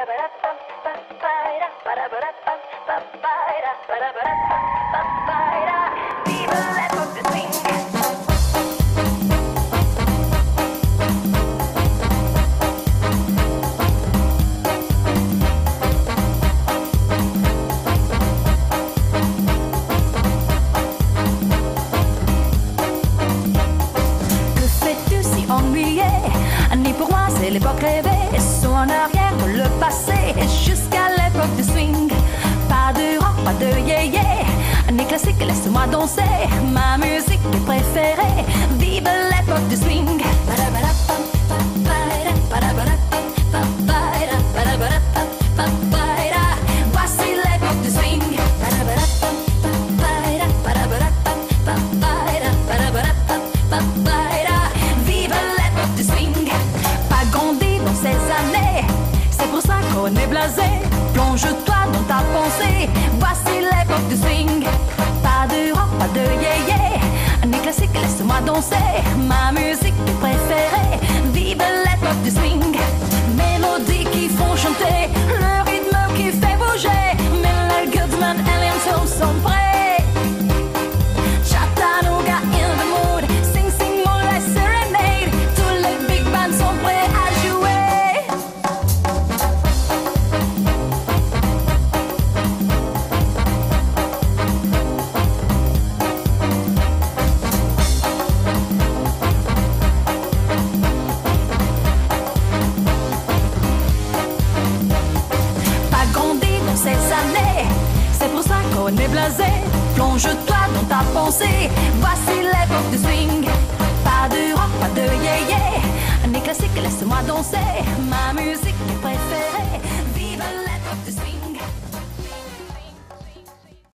C'est l'époque rêvée, saut en arrière dans le passé, jusqu'à l'époque du swing. Pas de rock, pas de yé-yé, année classique, laisse-moi danser. Ma musique est préférée, vive l'époque du swing. Voici l'époque du swing. Vive l'époque du swing. C'est pour ça qu'on est blasé. Plonge-toi dans ta pensée. Voici l'époque du swing. Pas de rock, pas de yé-yé, année classique, laisse-moi danser. Ma musique est préférée, vive l'époque du swing. Mélodies qui font chanter, le rythme qui fait bouger. Miller, Goodman et Linton sont prêts. Chattanooga in the mood. Sing, sing, moonlight serenade. Tous les big bands sont prêts à jouer. C'est pour ça qu'on est blasé. Plonge-toi dans ta pensée. Voici l'époque du swing. Pas de rock, pas de yé-yé, année classique, laisse-moi danser. Ma musique est préférée.